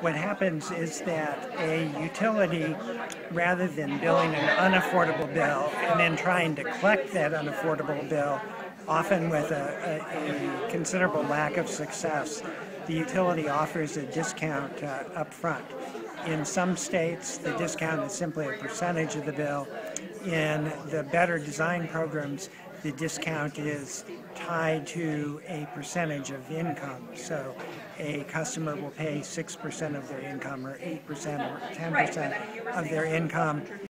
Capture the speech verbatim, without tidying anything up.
what happens is that a utility, rather than billing an unaffordable bill and then trying to collect that unaffordable bill, often with a, a, a considerable lack of success, the utility offers a discount uh, up front. In some states, the discount is simply a percentage of the bill. In the better design programs, the discount is tied to a percentage of income. So a customer will pay six percent of their income or eight percent or ten percent of their income